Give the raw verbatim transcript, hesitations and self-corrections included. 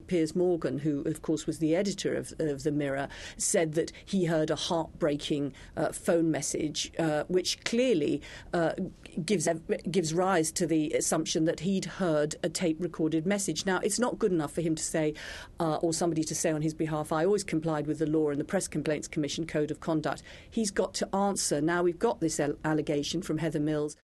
Piers Morgan, who, of course, was the editor of, of The Mirror, said that he heard a heartbreaking uh, phone message, uh, which clearly uh, gives gives rise to the assumption that he'd heard a tape-recorded message. Now, it's not good enough for him to say, uh, or somebody to say on his behalf, I always complied with the law and the Press Complaints Commission Code of Conduct. He's got to answer. Now we've got this allegation from Heather Mills.